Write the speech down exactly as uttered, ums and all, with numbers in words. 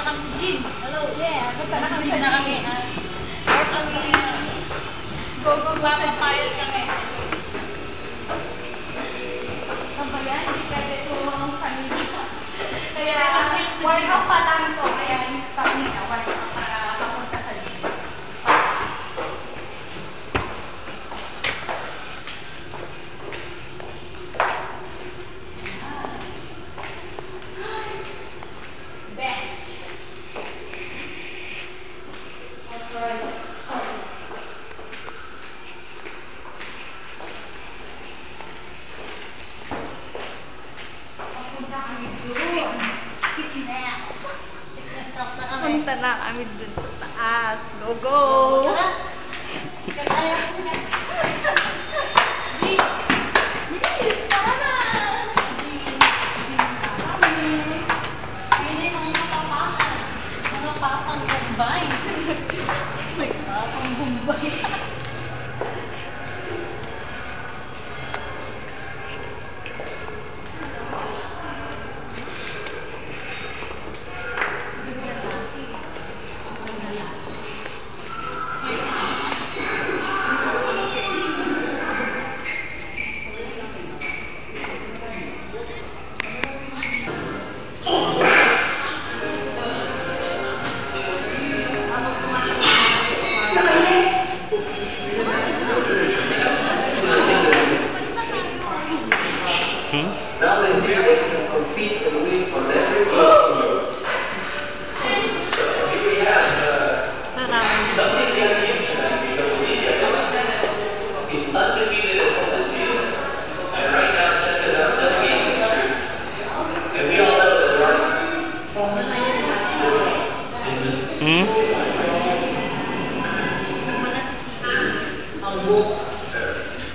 kami si Jean. Hello. Yeah, punta na kami Jean sa na kami. Or kami. Go, go, go. Papapayat kami. Kabayan, hindi pwede tumulong kanina. Kaya, workout pa lang ito. Kaya, stop nila. Workout para papunta sa gym. Bench. Of course. Papunta kami doon. Fitness. Fitness talk na kami. Punta na kami doon sa taas. Go, go! Kaya ko na. Jean. Bilis! Tara na! Gym. Gym na kami. Hindi mga kapapakan. Mga papang Bombay. May kapang Bombay. Now the music compete and win on every level. So here we have uh, something the internet because Indonesia is undefeated in all the season and right now sets it up seven games straight. And we all know that varsity. Wala si T V.